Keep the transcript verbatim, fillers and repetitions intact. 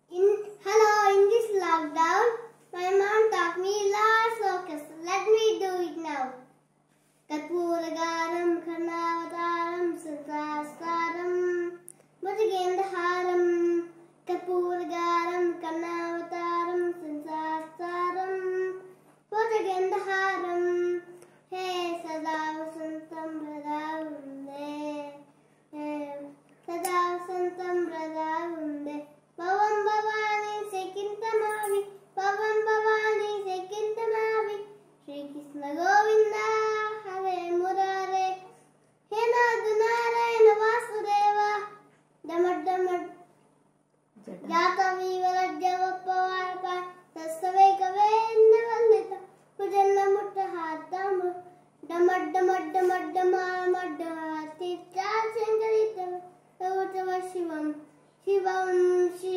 In hello, in this lockdown, my mom taught me lots of kisses. Let me do it now. Karpuragaram, Karnavataram, Sutasaram, Bhujagendaharam. Karpuragaram, Karnavataram, Sutasaram, Bhujagendaharam. Hey, Sada Vasantam Radhavunde. Hey, Sada Vasantam Radhavunde. Pavam Bhavani Sekintamavi, Pavam Bhavani Sekintamavi, Shri Krishna Govinda, Hare Murare, He Nadu Narayana Vasudeva, Damad Damad, Jata Viva Javapavaka, Sastaveka Venda Vandita, Pujanna Mutta Hatamu, Damad Damad Damad Damad Damad, Tita Sangarita, Avutava Shivam, Shivam Shivam.